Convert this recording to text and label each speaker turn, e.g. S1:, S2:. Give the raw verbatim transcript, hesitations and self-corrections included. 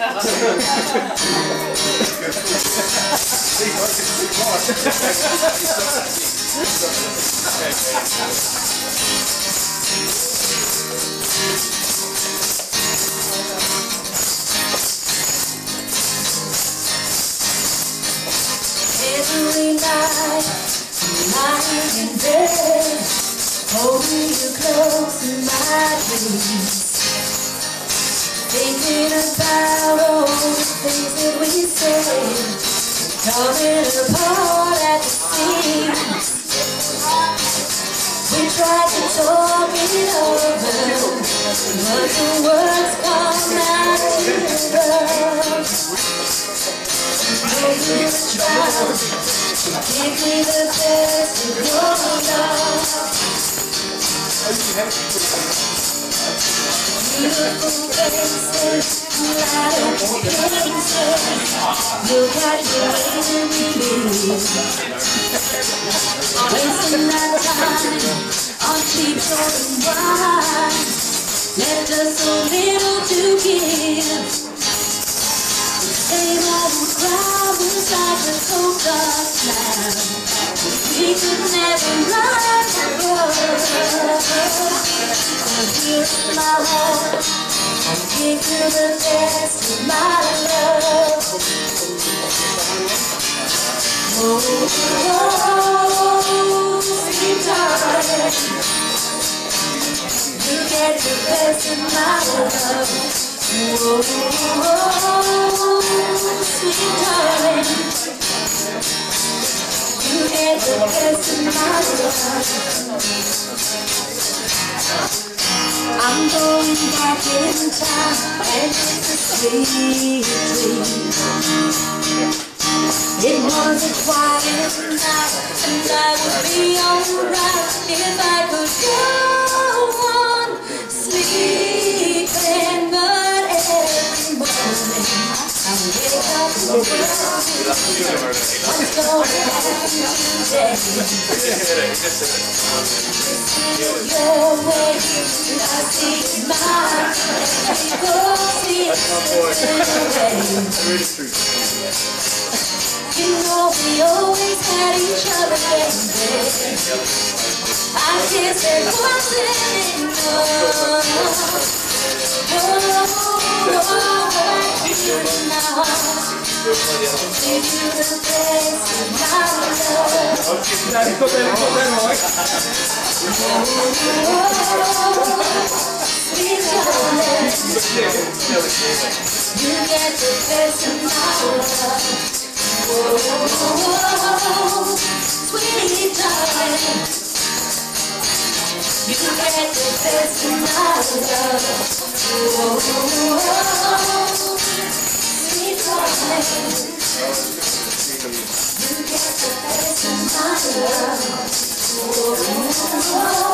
S1: Every night, lying in bed, holding you close in my dreams, thinking about all the things that we said, coming apart at the seams. We tried to talk it over, but the words come out of love. Maybe the child, give me the best of your love. Beautiful faces, light faces, look at you in me. Wasting that time on cheap foreign wine, left us so little to give. Same old crowd inside the cold dark cloud. We could never run together. I'm here in my heart, I'll give you the best of my love. Oh, oh, sweet darling, you get the best of my love. Oh, oh, sweet darling, you get the best of my love. I'm going back in time, and it's a sweet dream. It was a quiet night, and I would be alright if I could go on sleeping. But every morning I wake up and worry, what's going to happen today? Your way, I see mine, and we both see it away. You know we always had each other, baby. I guess there wasn't enough. Oh, oh, you in my heart, give you the best of my love. Oh, sweet darling, you get the best of my love. Oh, oh, sweet darling, you get the best of my love. Oh, oh, sweet darling, you get the best of my love. Oh, oh,